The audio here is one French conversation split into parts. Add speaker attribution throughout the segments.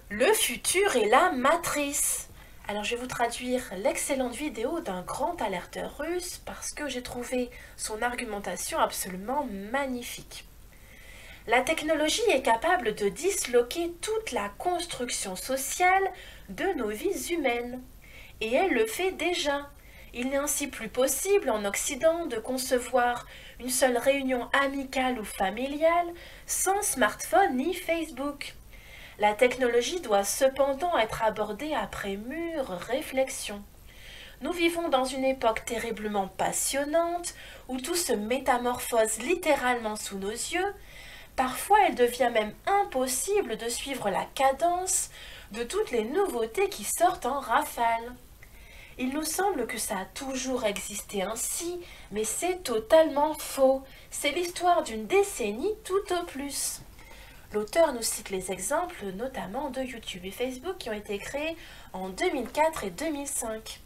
Speaker 1: Le futur est la matrice. Alors je vais vous traduire l'excellente vidéo d'un grand alerteur russe parce que j'ai trouvé son argumentation absolument magnifique. La technologie est capable de disloquer toute la construction sociale de nos vies humaines. Et elle le fait déjà. Il n'est ainsi plus possible en Occident de concevoir une seule réunion amicale ou familiale sans smartphone ni Facebook. La technologie doit cependant être abordée après mûre réflexion. Nous vivons dans une époque terriblement passionnante où tout se métamorphose littéralement sous nos yeux. Parfois, il devient même impossible de suivre la cadence de toutes les nouveautés qui sortent en rafale. Il nous semble que ça a toujours existé ainsi, mais c'est totalement faux. C'est l'histoire d'une décennie tout au plus. L'auteur nous cite les exemples notamment de YouTube et Facebook qui ont été créés en 2004 et 2005.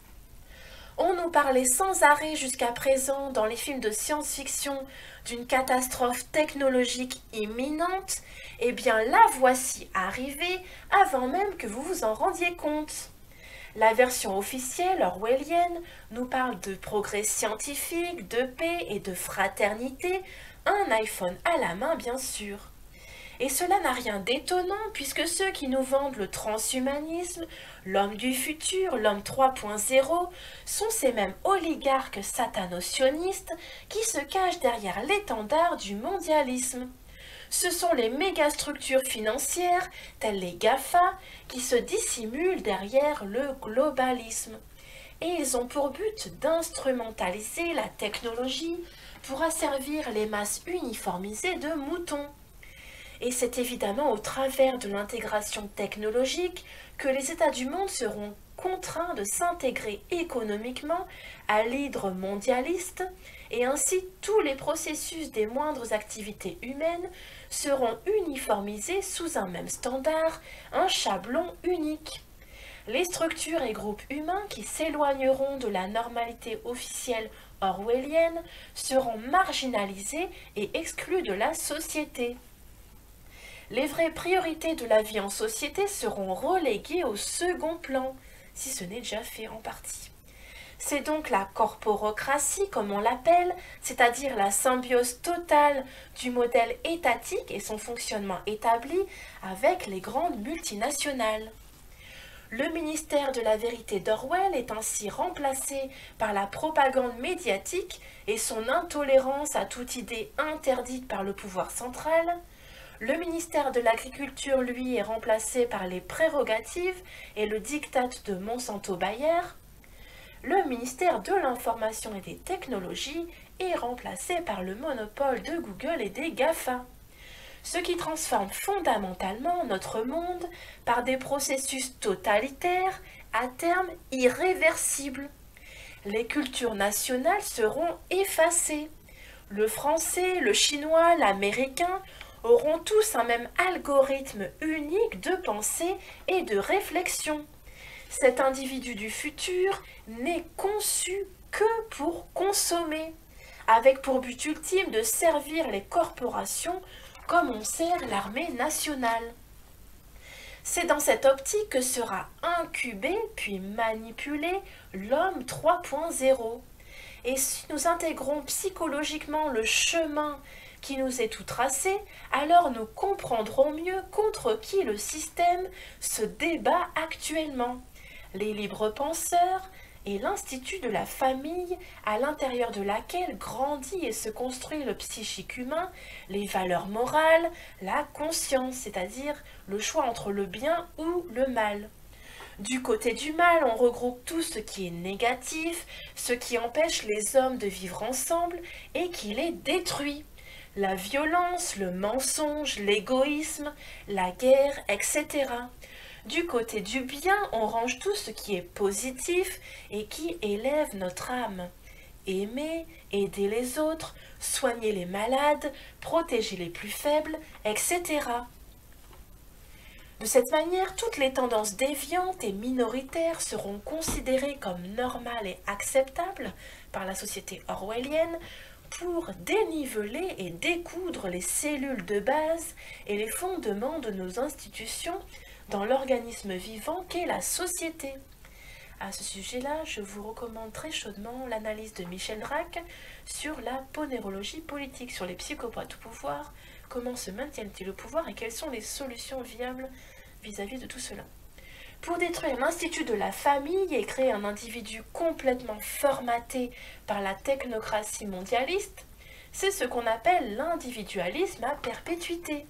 Speaker 1: On nous parlait sans arrêt jusqu'à présent dans les films de science-fiction d'une catastrophe technologique imminente. Eh bien la voici arrivée avant même que vous vous en rendiez compte. La version officielle orwellienne nous parle de progrès scientifique, de paix et de fraternité, un iPhone à la main bien sûr. Et cela n'a rien d'étonnant puisque ceux qui nous vendent le transhumanisme, l'homme du futur, l'homme 3.0, sont ces mêmes oligarques satano-sionistes qui se cachent derrière l'étendard du mondialisme. Ce sont les mégastructures financières, telles les GAFA, qui se dissimulent derrière le globalisme. Et ils ont pour but d'instrumentaliser la technologie pour asservir les masses uniformisées de moutons. Et c'est évidemment au travers de l'intégration technologique que les États du monde seront contraints de s'intégrer économiquement à l'hydre mondialiste et ainsi tous les processus des moindres activités humaines seront uniformisés sous un même standard, un chablon unique. Les structures et groupes humains qui s'éloigneront de la normalité officielle orwellienne seront marginalisés et exclus de la société. Les vraies priorités de la vie en société seront reléguées au second plan, si ce n'est déjà fait en partie. C'est donc la corporocratie, comme on l'appelle, c'est-à-dire la symbiose totale du modèle étatique et son fonctionnement établi avec les grandes multinationales. Le ministère de la vérité d'Orwell est ainsi remplacé par la propagande médiatique et son intolérance à toute idée interdite par le pouvoir central. Le ministère de l'Agriculture, lui, est remplacé par les prérogatives et le diktat de Monsanto Bayer. Le ministère de l'Information et des Technologies est remplacé par le monopole de Google et des GAFA. Ce qui transforme fondamentalement notre monde par des processus totalitaires, à terme irréversibles. Les cultures nationales seront effacées. Le français, le chinois, l'américain auront tous un même algorithme unique de pensée et de réflexion. Cet individu du futur n'est conçu que pour consommer, avec pour but ultime de servir les corporations comme on sert l'armée nationale. C'est dans cette optique que sera incubé puis manipulé l'homme 3.0. Et si nous intégrons psychologiquement le chemin qui nous est tout tracé, alors nous comprendrons mieux contre qui le système se débat actuellement. Les libres penseurs et l'institut de la famille à l'intérieur de laquelle grandit et se construit le psychique humain, les valeurs morales, la conscience, c'est-à-dire le choix entre le bien ou le mal. Du côté du mal, on regroupe tout ce qui est négatif, ce qui empêche les hommes de vivre ensemble et qui les détruit. La violence, le mensonge, l'égoïsme, la guerre, etc. Du côté du bien, on range tout ce qui est positif et qui élève notre âme. Aimer, aider les autres, soigner les malades, protéger les plus faibles, etc. De cette manière, toutes les tendances déviantes et minoritaires seront considérées comme normales et acceptables par la société orwellienne, pour déniveler et découdre les cellules de base et les fondements de nos institutions dans l'organisme vivant qu'est la société. À ce sujet-là, je vous recommande très chaudement l'analyse de Michel Drac sur la ponérologie politique, sur les psychopathes au pouvoir, comment se maintiennent-ils au pouvoir et quelles sont les solutions viables vis-à-vis de tout cela. Pour détruire l'institut de la famille et créer un individu complètement formaté par la technocratie mondialiste, c'est ce qu'on appelle l'individualisme à perpétuité.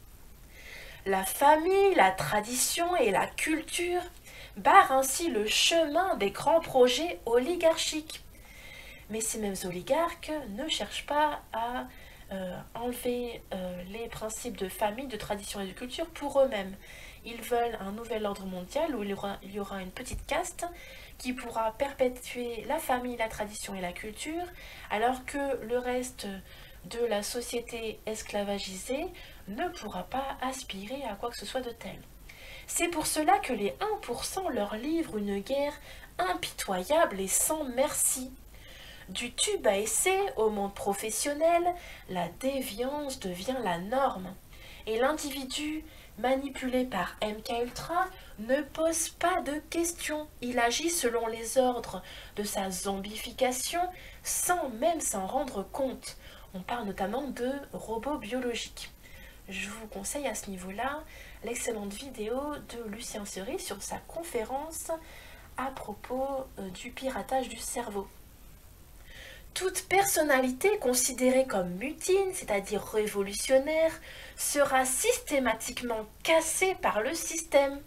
Speaker 1: La famille, la tradition et la culture barrent ainsi le chemin des grands projets oligarchiques. Mais ces mêmes oligarques ne cherchent pas à enlever les principes de famille, de tradition et de culture pour eux-mêmes. Ils veulent un nouvel ordre mondial où il y aura une petite caste qui pourra perpétuer la famille, la tradition et la culture, alors que le reste de la société esclavagisée ne pourra pas aspirer à quoi que ce soit de tel. C'est pour cela que les 1% leur livrent une guerre impitoyable et sans merci. Du tube à essai au monde professionnel, la déviance devient la norme. Et l'individu, manipulé par MKUltra, ne pose pas de questions. Il agit selon les ordres de sa zombification sans même s'en rendre compte. On parle notamment de robots biologiques. Je vous conseille à ce niveau-là l'excellente vidéo de Lucien Seri sur sa conférence à propos du piratage du cerveau. Toute personnalité considérée comme mutine, c'est-à-dire révolutionnaire, sera systématiquement cassée par le système.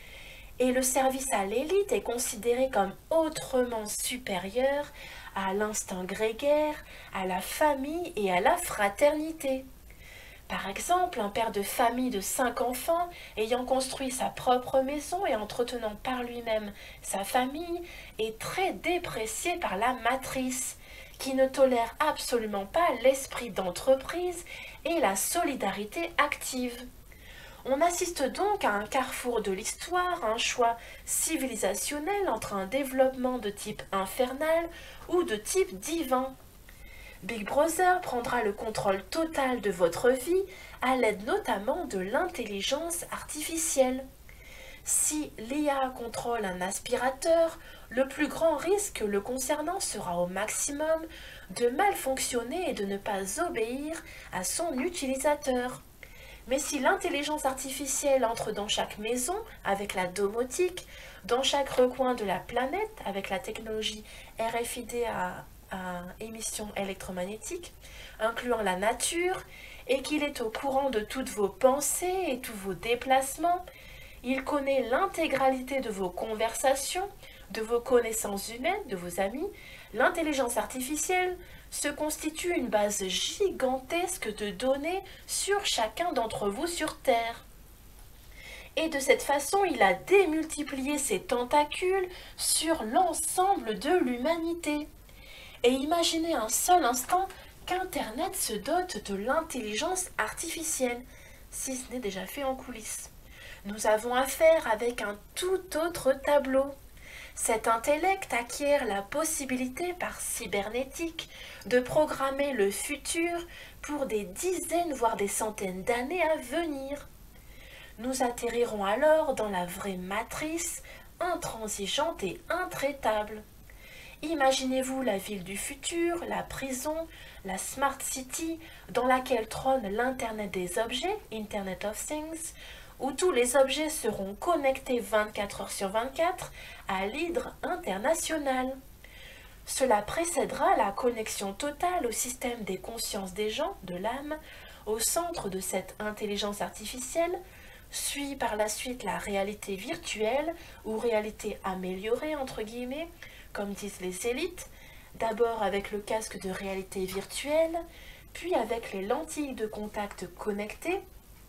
Speaker 1: Et le service à l'élite est considéré comme autrement supérieur à l'instinct grégaire, à la famille et à la fraternité. Par exemple, un père de famille de 5 enfants, ayant construit sa propre maison et entretenant par lui-même sa famille, est très déprécié par la matrice, qui ne tolère absolument pas l'esprit d'entreprise et la solidarité active. On assiste donc à un carrefour de l'histoire, un choix civilisationnel entre un développement de type infernal ou de type divin. Big Brother prendra le contrôle total de votre vie à l'aide notamment de l'intelligence artificielle. Si l'IA contrôle un aspirateur, le plus grand risque le concernant sera au maximum de mal fonctionner et de ne pas obéir à son utilisateur. Mais si l'intelligence artificielle entre dans chaque maison avec la domotique, dans chaque recoin de la planète avec la technologie RFID à émissions électromagnétiques, incluant la nature, et qu'il est au courant de toutes vos pensées et tous vos déplacements, il connaît l'intégralité de vos conversations, de vos connaissances humaines, de vos amis. L'intelligence artificielle se constitue une base gigantesque de données sur chacun d'entre vous sur Terre. Et de cette façon, il a démultiplié ses tentacules sur l'ensemble de l'humanité. Et imaginez un seul instant qu'Internet se dote de l'intelligence artificielle, si ce n'est déjà fait en coulisses. Nous avons affaire avec un tout autre tableau. Cet intellect acquiert la possibilité par cybernétique de programmer le futur pour des dizaines voire des centaines d'années à venir. Nous atterrirons alors dans la vraie matrice, intransigeante et intraitable. Imaginez-vous la ville du futur, la prison, la Smart City, dans laquelle trône l'Internet des objets, Internet of Things, où tous les objets seront connectés 24 heures sur 24 à l'hydre international. Cela précédera la connexion totale au système des consciences des gens, de l'âme, au centre de cette intelligence artificielle, suit par la suite la réalité virtuelle ou réalité améliorée entre guillemets, comme disent les élites, d'abord avec le casque de réalité virtuelle, puis avec les lentilles de contact connectées,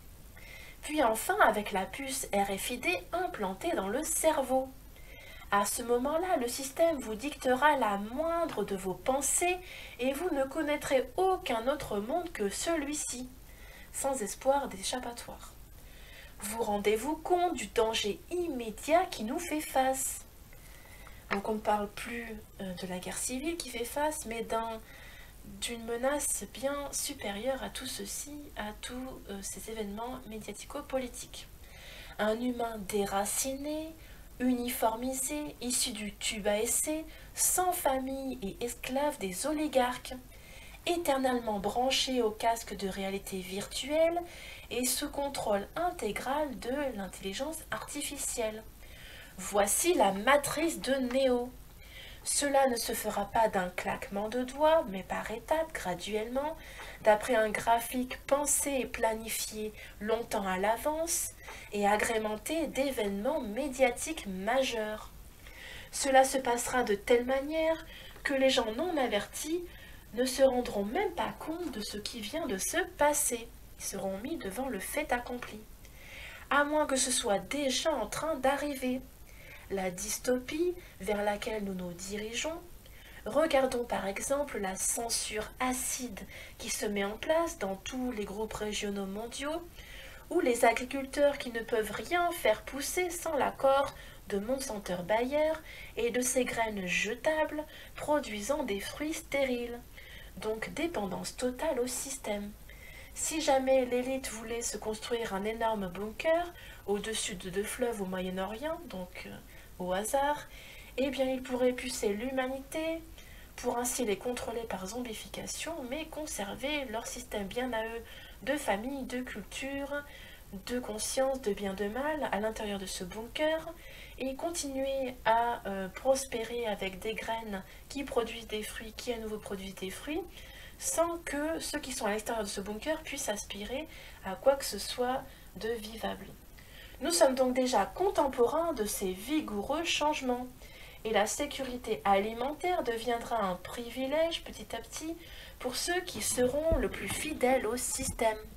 Speaker 1: puis enfin avec la puce RFID implantée dans le cerveau. À ce moment-là, le système vous dictera la moindre de vos pensées et vous ne connaîtrez aucun autre monde que celui-ci, sans espoir d'échappatoire. Vous rendez-vous compte du danger immédiat qui nous fait face? Donc on ne parle plus de la guerre civile qui fait face, mais d'un d'une menace bien supérieure à tout ceci, à tous ces événements médiatico-politiques. Un humain déraciné, uniformisé, issu du tube à essai, sans famille et esclave des oligarques, éternellement branché au casque de réalité virtuelle et sous contrôle intégral de l'intelligence artificielle. Voici la matrice de Néo. Cela ne se fera pas d'un claquement de doigts, mais par étapes, graduellement, d'après un graphique pensé et planifié longtemps à l'avance et agrémenté d'événements médiatiques majeurs. Cela se passera de telle manière que les gens non avertis ne se rendront même pas compte de ce qui vient de se passer. Ils seront mis devant le fait accompli. À moins que ce soit déjà en train d'arriver. La dystopie vers laquelle nous nous dirigeons. Regardons par exemple la censure acide qui se met en place dans tous les groupes régionaux mondiaux, ou les agriculteurs qui ne peuvent rien faire pousser sans l'accord de Monsanto Bayer et de ses graines jetables produisant des fruits stériles. Donc dépendance totale au système. Si jamais l'élite voulait se construire un énorme bunker au-dessus de 2 fleuves au Moyen-Orient, donc au hasard, eh bien il pourrait pucer l'humanité pour ainsi les contrôler par zombification, mais conserver leur système bien à eux de famille, de culture, de conscience, de bien, de mal à l'intérieur de ce bunker et continuer à prospérer avec des graines qui produisent des fruits, qui à nouveau produisent des fruits, sans que ceux qui sont à l'extérieur de ce bunker puissent aspirer à quoi que ce soit de vivable. Nous sommes donc déjà contemporains de ces vigoureux changements, et la sécurité alimentaire deviendra un privilège petit à petit pour ceux qui seront le plus fidèles au système.